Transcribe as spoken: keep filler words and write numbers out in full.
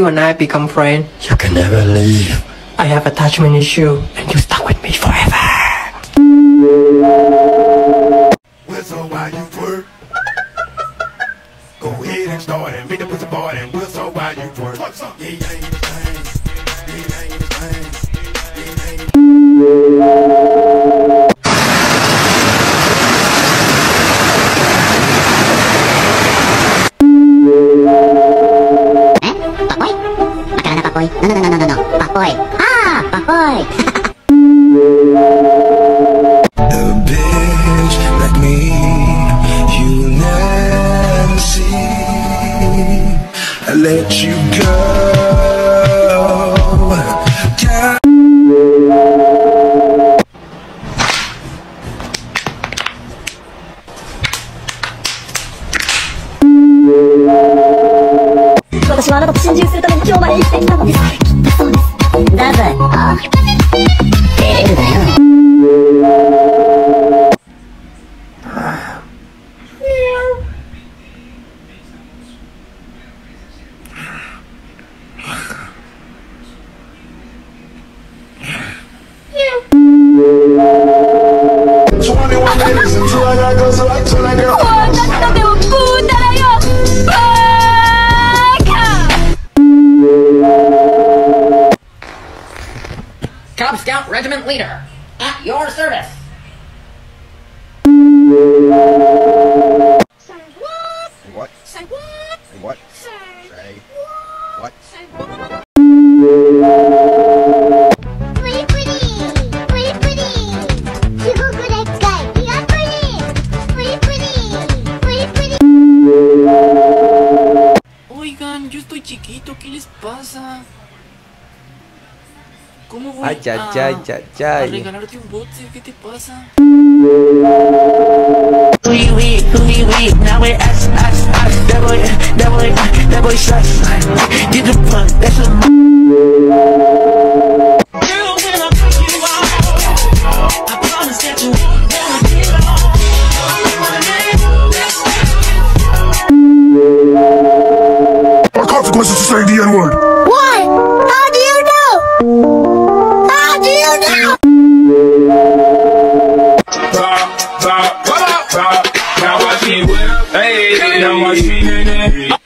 you and I become friends, you can never leave. I have attachment issue, and you stuck with me forever. Whistle while you twerk. Go ahead and start and make the pussy boy and whistle while you twerk. Yeah, yeah, yeah, yeah, yeah, yeah. No, no, no, no, no, no, papoy. Ah, papoy. A bitch like me, you never see. I let you go. Down. 私はあなたと心中するために今日まで生きてきたのです。きっとそうです。だぜ。ああ。照れるなよ。 Cub Scout Regiment Leader, at your service. Say what? Say what? Say what? Say what? Say what? Say what? Pretty, pretty, pretty, pretty. You go good at guy. You got pretty, pretty, pretty, pretty, pretty. Oigan, yo estoy chiquito, ¿qué les pasa? ¿Cómo voy ay, ay, a, ay, ay, ay. a regalarte un bote? ¿Qué te pasa? We, we, we, we, now we're us, us, us. That boy, that boy, that boy sucks. Get the fuck, that's a girl, when I pick you out, I promise that you won't never get off. What consequences to saying the N-word? Why? How do you know? How do you know? Now watch me whip, hey, now watch me,